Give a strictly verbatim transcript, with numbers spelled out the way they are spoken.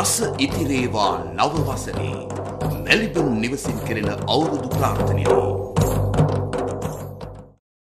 රස ඉතිරේවා නව වසරේ මෙල්බන් නිවසින් කෙරෙන අවුරුදු ප්‍රාර්ථනයයි.